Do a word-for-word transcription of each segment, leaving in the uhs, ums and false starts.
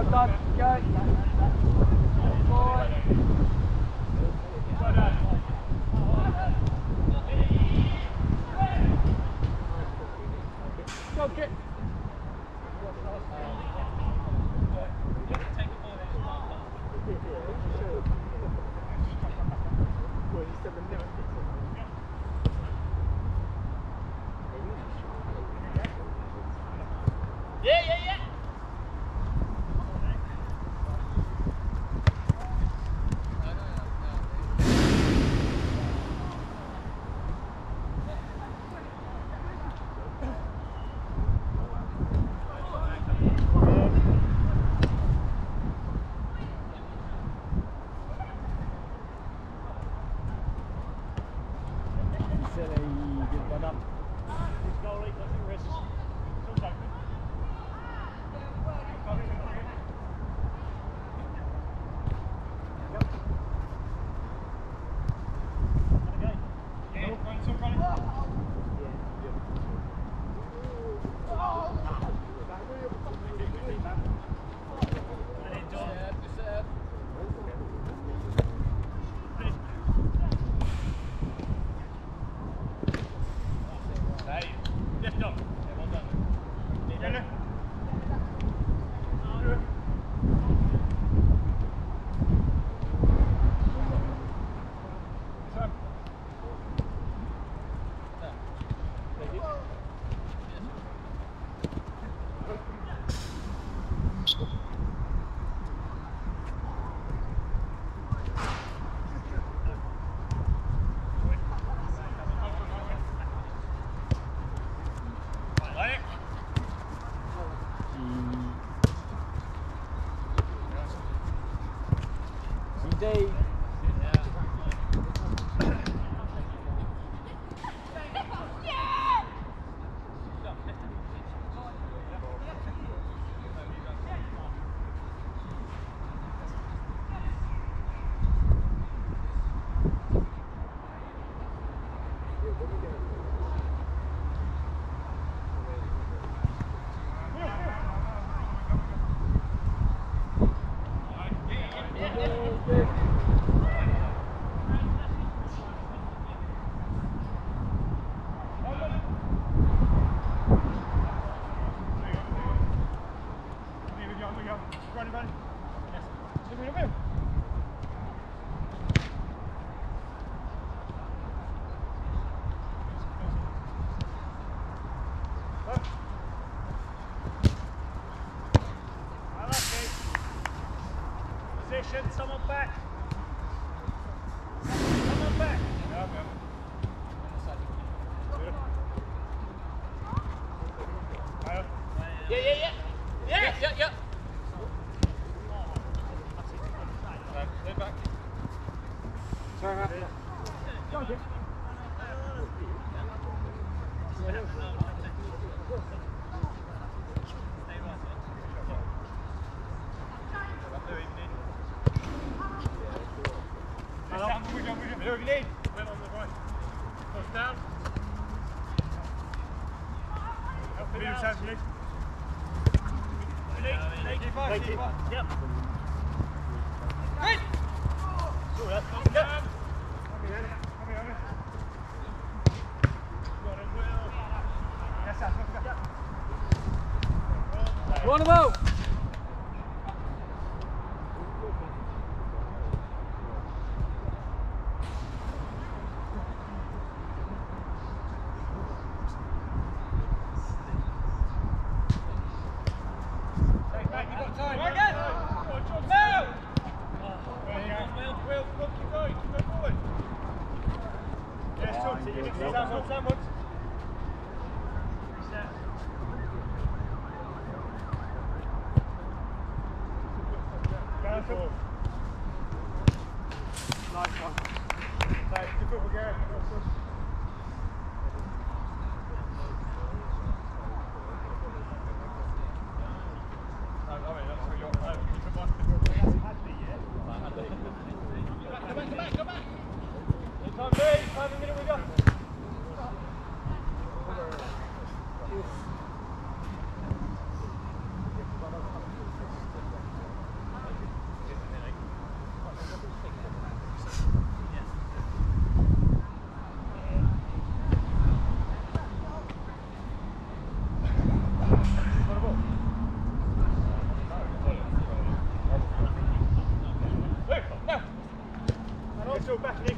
done. Go. Forward. Well done. Go, kick. Yeah, yeah, yeah. Dave. Someone back. Someone back. Yeah, yeah, yeah. Yeah, yeah, yeah, yeah. Stay back. Sorry, Matt. Go, Jim. One about.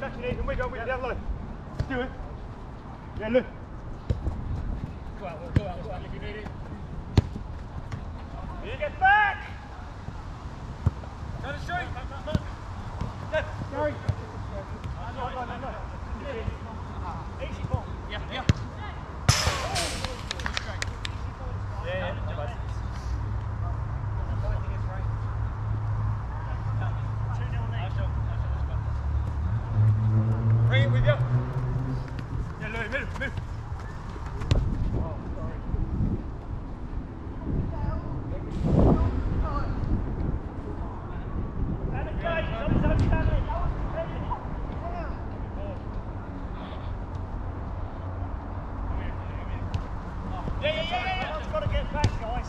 back in even we go with the other line. Do it. Yeah, look. Go out, go out, go out if you need it. You get back! Down the street! Left. Gary. No, no, no, no. Easy ball. Yeah, yeah. Yeah, yeah. Bring it with you. Yeah, Louis, move, move. Oh, sorry. Yeah, yeah, yeah, yeah. Someone's got to get back, guys.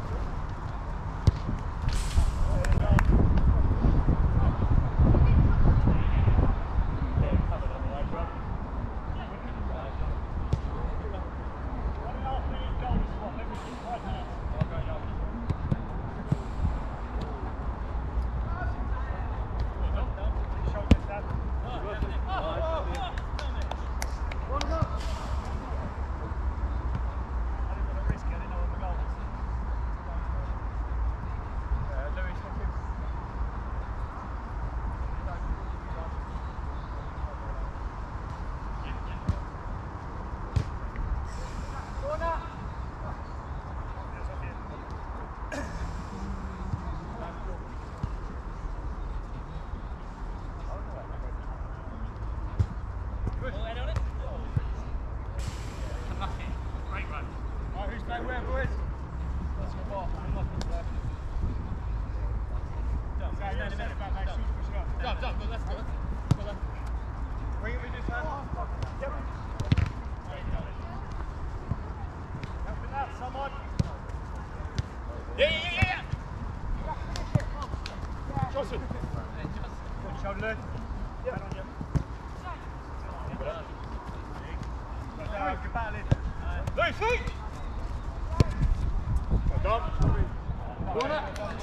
Yeah, yeah, yeah, yeah. Johnson. Shoulder there. Yeah. On you. Good battling. Loose feet. Well done. Corner.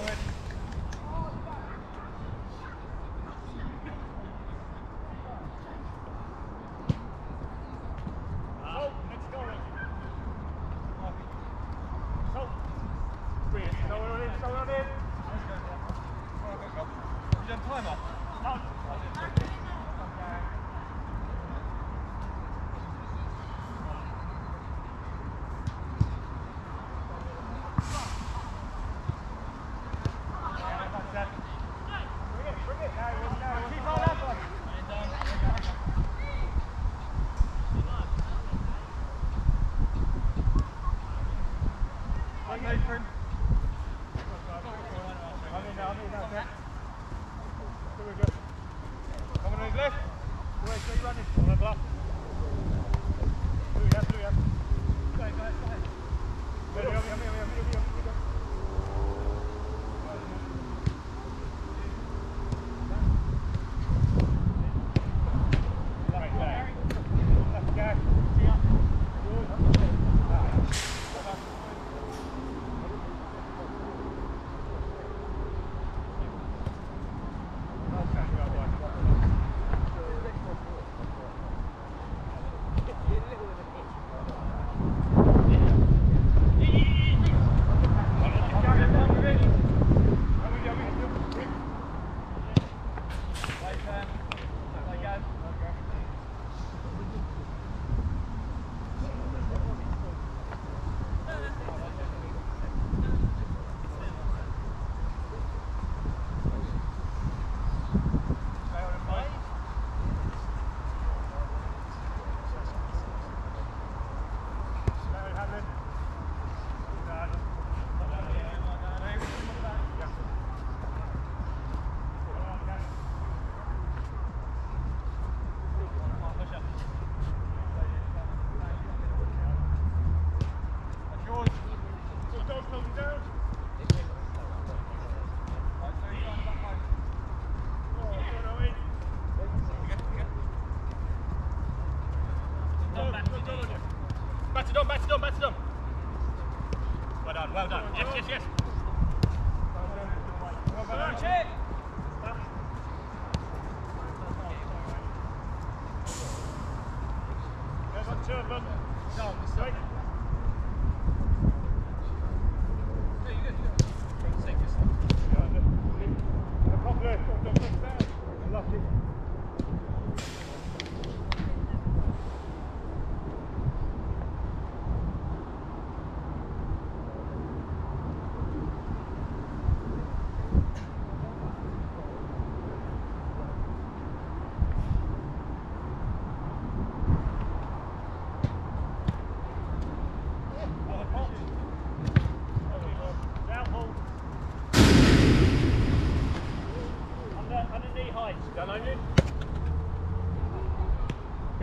Batter done, batter done, batter done. Well done, well done. Yes, yes, yes. Well done.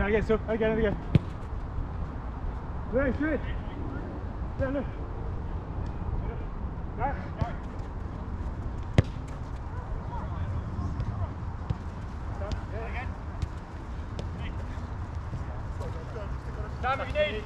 again, so again and again. Lewis, Lewis. Yeah, look. Go, go. Time if you need.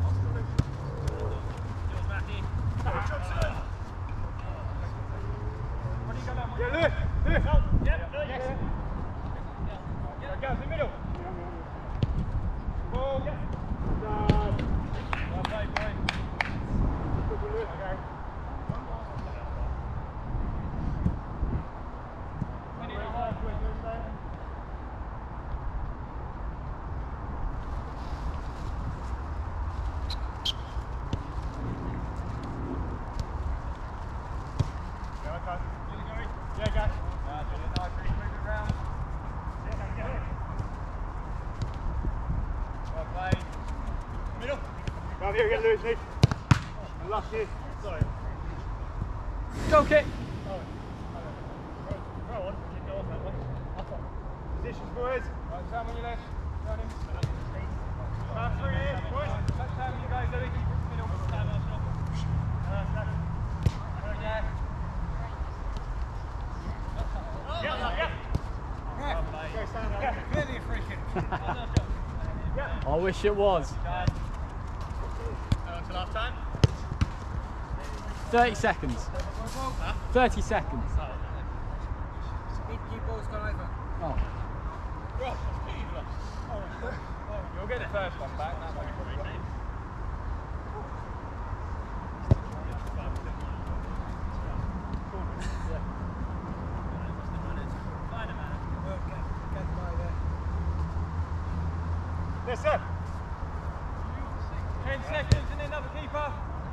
Yeah, Lewis, Lewis. Yep, Lewis. Yes. Yeah, go, in the middle. Ball. Yes. Well played, boy. Good for Lewis. Okay. Yeah, guys. Uh, do it nice, really move it round. Yeah, go, go. Well played. Middle. Come here, get Lewis, Nick. And last year. Sorry. Go kick. Oh. Go on. You go off that one. Up on. Positions, boys. Right, Sam on your left. Turn him. Back three here, boys. Back Sam, you guys, Louis. Keep it middle. Sam, that's not. Uh, Sam. There we go. Clearly a free kick. I wish it was. Until half time. thirty seconds. Huh? thirty seconds. Keep balls gone over. Oh. Ross, oh, You'll get the first one back. That one you probably got. Yes, sir. Ten seconds and then another keeper.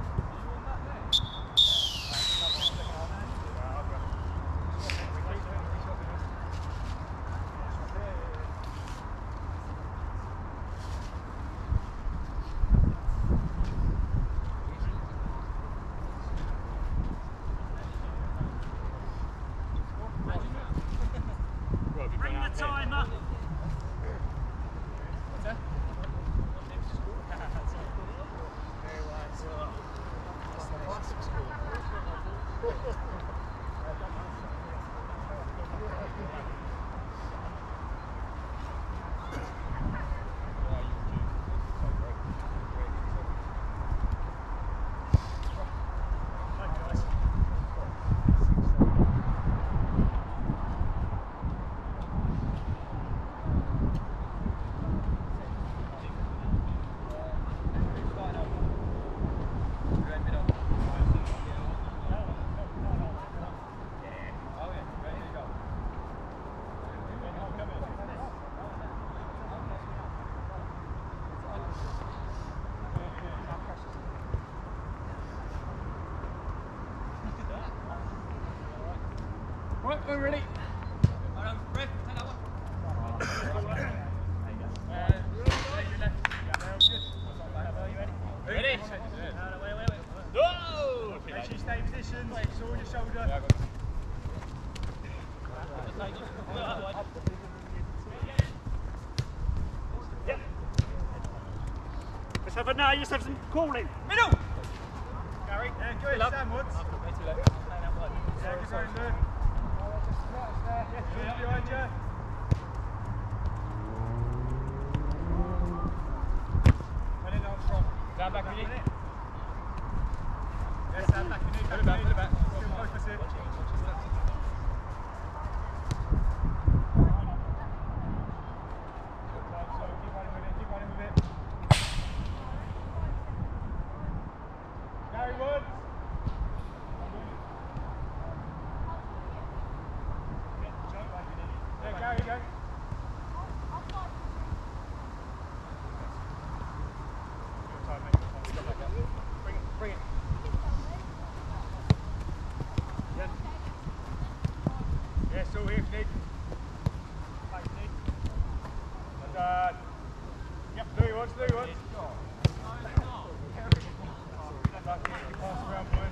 Bring the timer. Right, we're ready. Ready? No! Make sure you stay in position, sword your shoulder. Yep. Let's have a now, let's have some calling. Middle! Gary, yeah, good. Sam Woods. Yeah, good going there. Yes, yeah, behind you. And then Armstrong. Down back, Vinny. Yes, Sam, back in it. Put it back, put it back. Still focus it. So keep running with it, keep running with it. Gary Woods. Yeah, Gary, go. Good time, mate. Good time. Bring it, bring it. Yeah. Yeah, still here if you need. Thanks, Nick. And, uh, yep, Louis wants, Louis wants. Lucky, you can pass around, boys.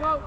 out.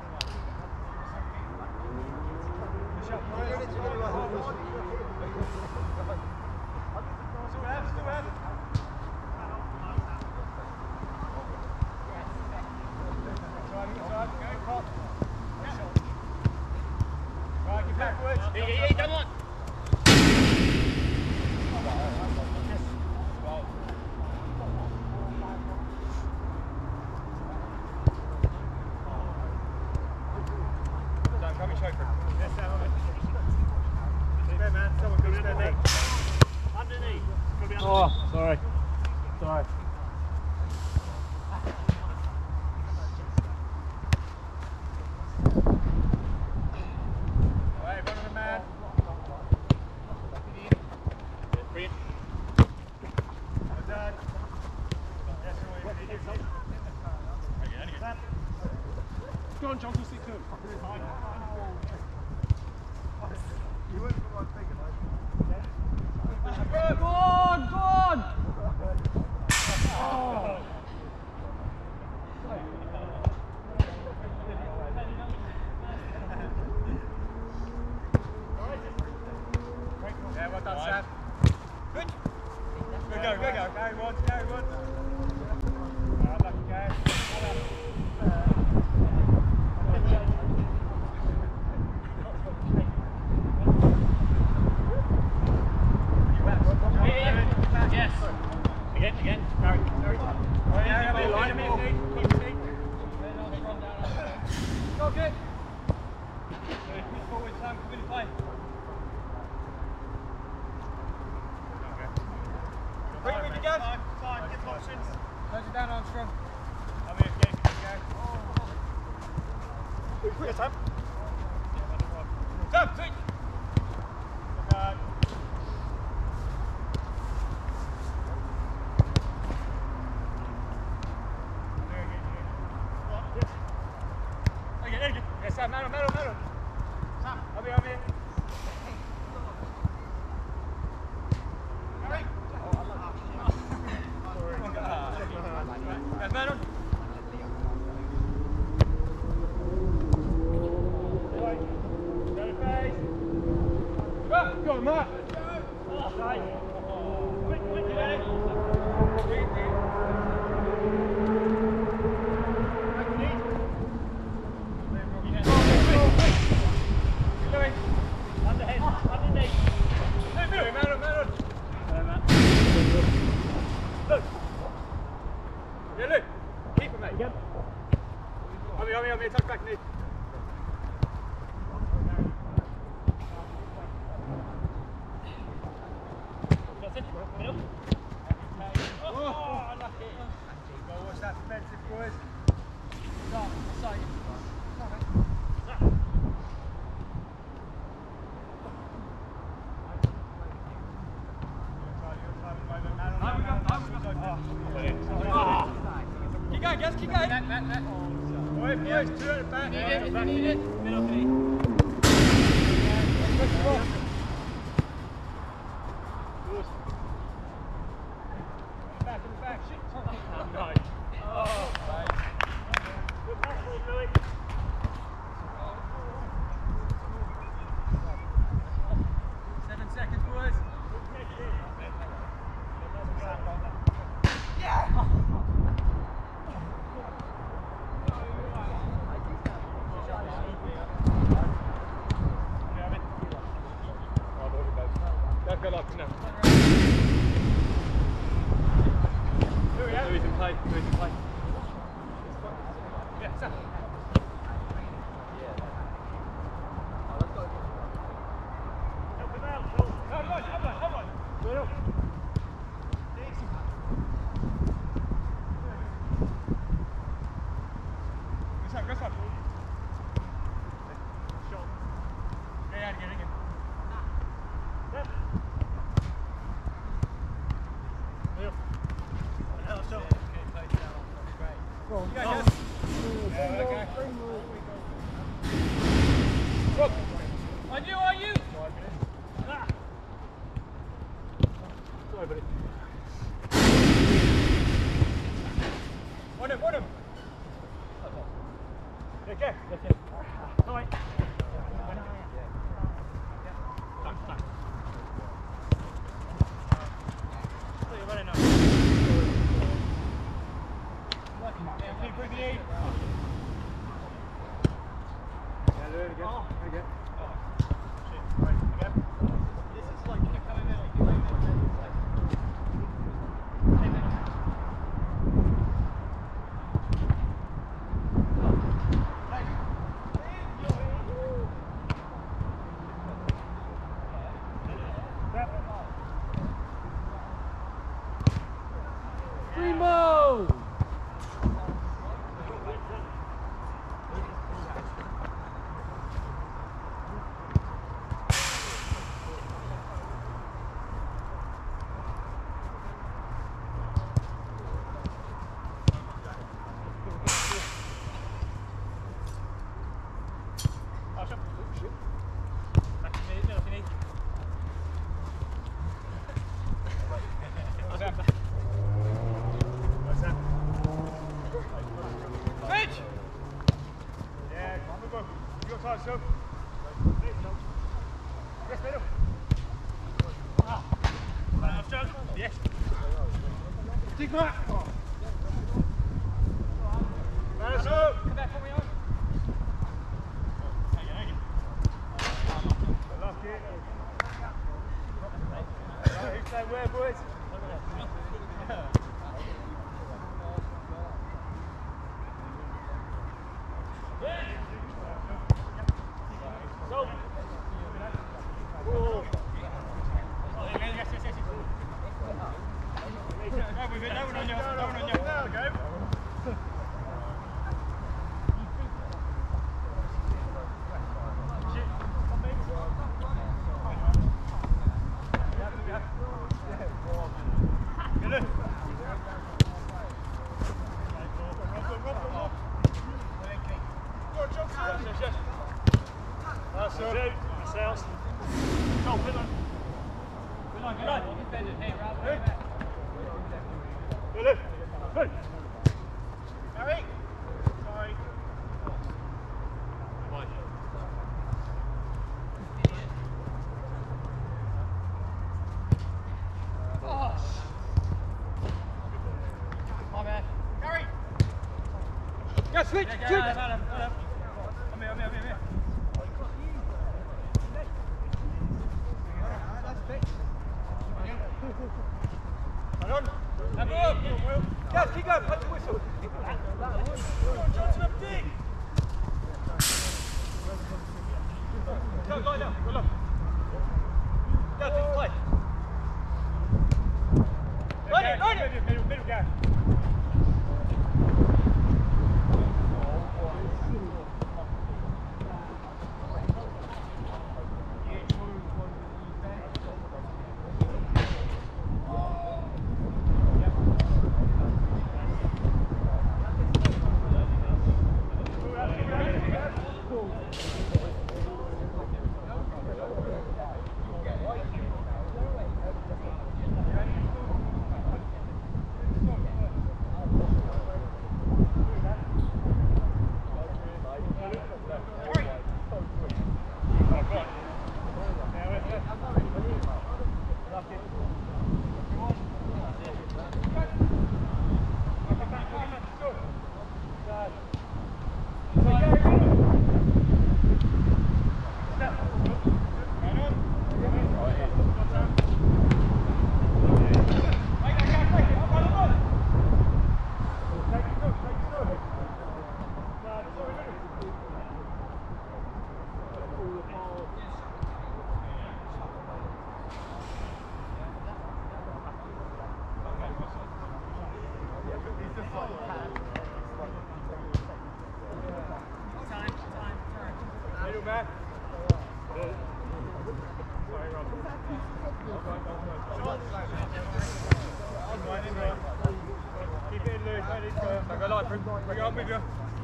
Oh, sorry. Sorry. Alright, run on the man. Brilliant. Well done. That's all you need. Go on, John, go stick to him. You wouldn't put my finger, mate. Go on, go on! Oh. Yeah, well done, Sam. Good. Go, go, go, go. Carry one, carry one. Alright, lucky guys. Yes. Again, again. Carry, carry. Oh, yeah, yeah, yeah, line him in, keep him in. Okay. Push forward, Sam, come in and play. Quick with you guys. Time, time, get options. Close it down, Armstrong. I'm here, get it, go. Quick, Sam. Sam, quick. Well done. Yes, Sam, Manor, Manor, Manor. Sam, I'll be, I'll be. Harry. Yes, Manor. Go on, Matt. Quick, quick, you ready? Keep going, guys, keep going. Net, net, net. Boy, boys, two at the back. Need it, if you need it. Middle, please. Back, in the back, shit. Nice. Oh, right. Good pass, Louis. Seven seconds, boys. Yeah! Good luck now. Louis can play. Louis can play. Yeah, Sam. Help him out, Phil. No, no, come on, come on. Go on. Go Sam, go Sam. Shot. Yeah, yeah, again, again. Sam. Go on, you go, guys. Yeah, okay. Rob, on you, on you. Ah. Sorry, buddy. On him, on him. Okay. That's it. Sorry. Thanks, thanks. So you're running now. Keep breathing in. Yeah, Lou, again. Oh. Again. Shit. Right, again. This is like a coming middle. Primo! Awesome. Back to me, middle, Finny. What's that? What's that? Switch! Yeah, come on, move on. Your side, so. Yes, middle. Ah. Right, Joe. Yes. Dig back. Manor, so. Come back for me, on. Hang it, hang it. Lucky. Right, who's playing where, boys? Go. Whoa. Oh, yes, yes, yes, yes. No, we've been no one on you. No one on you. There we go. Good. That's it. Ourselves. Go, good on. Good on, good on. Defend it. Hey, Rob, way back. Good, look. Good. Harry. Sorry. Come on. Oh. My bad. Harry. Go, switch. Yeah, Switch. yeah, yeah, Adam, Adam. Come here, come here, come here. Hold on. Number up. Yes, keep going. Punch the whistle. Go on, Johnson, up dig. Go, go now. Go, look. Go, big play. Run it, run it. Middle, middle, go. Middle man. Keep it in, Lewis. Don't need to go. Go light, bring it on with you.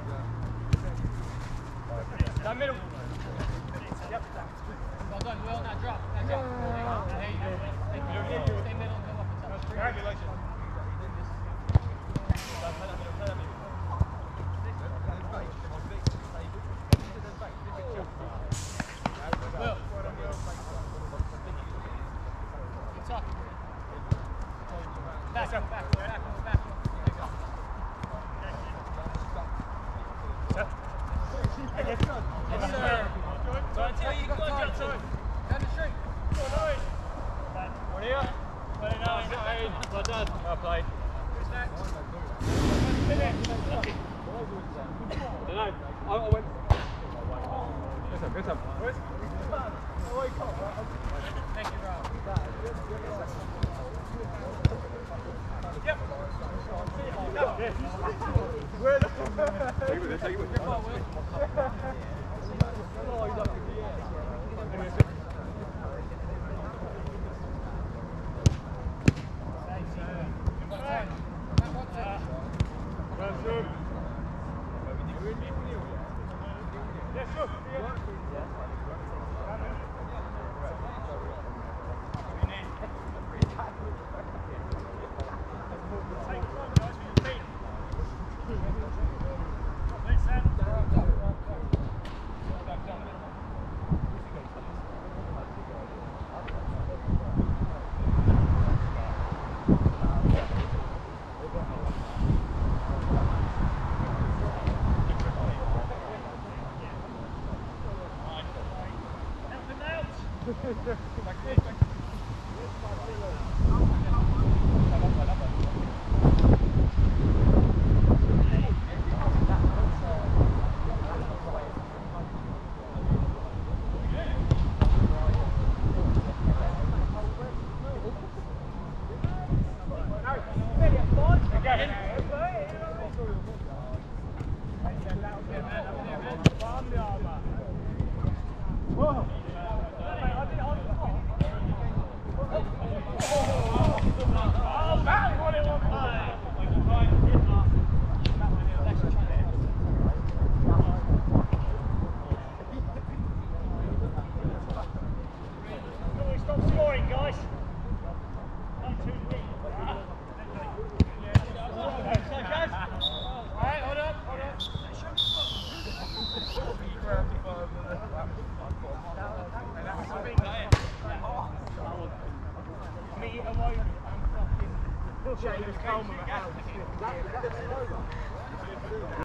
Down middle. Yep. Well done, well, now drop. Now drop. There you go. Stay middle, stay middle, go up and top. Congratulations. back, back, back, back, back. Yes, sir. So until you got time to down the street. One here. Well done. Well played. Who's next? I don't know. I, I went. Good time, good time. Thank you, Rob. Yep. Where the Take it with it, take it with it. Good ball, Will. James Coleman.